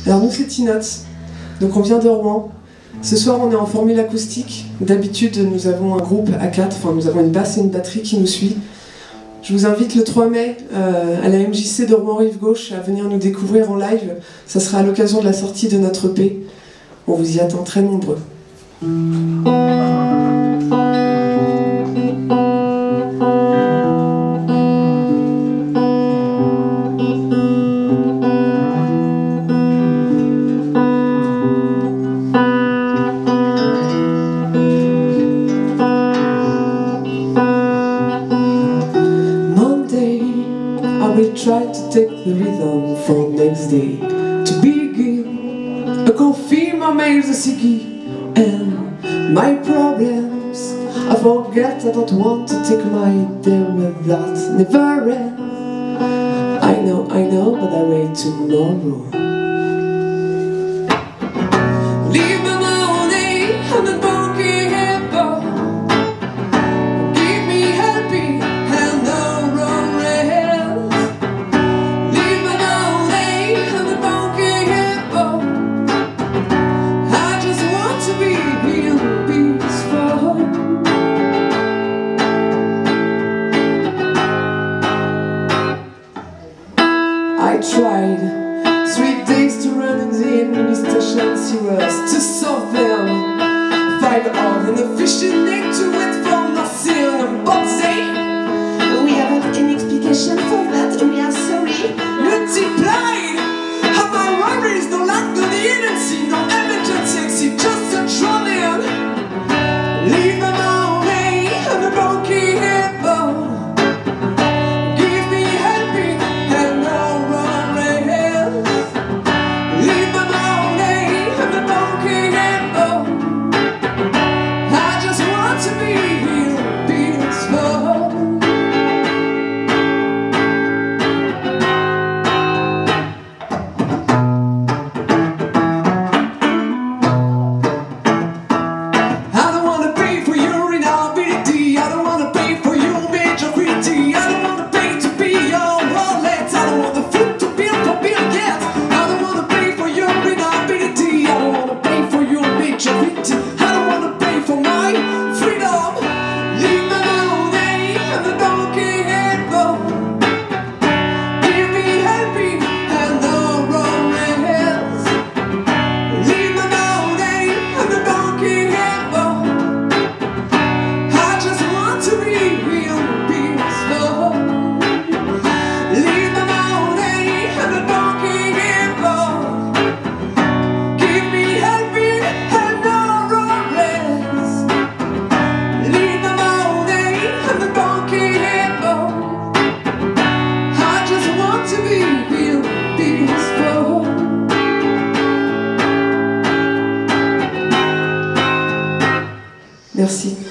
Alors nous c'est T-Notes, donc on vient de Rouen. Ce soir on est en formule acoustique. D'habitude nous avons un groupe à 4, enfin nous avons une basse et une batterie qui nous suit. Je vous invite le 3 mai à la MJC de Rouen-Rive-Gauche à venir nous découvrir en live. Ça sera à l'occasion de la sortie de notre EP. On vous y attend très nombreux. I will try to take the rhythm from next day to begin a coffee, my mails, a sickie, and my problems. I forget, I don't want to take my day with that never end. I know, but I wait tomorrow. Leave the money on the bunky hippo. Give me happy and no wrong rails. Leave the money on the bunky hippo. I just want to be peaceful. I tried 3 days to run in the administration serious to solve them. 5 hours and a fishing net to wait for nothing. But we haven't any explication for that. We are sorry. multiplied. How my worries don't lack the agency, no emergency, just a drowning. Leave the money and the bunky hippo. Give me happy and no wrong rails. Leave the money and the bunky hippo. I just want to be peaceful. Merci.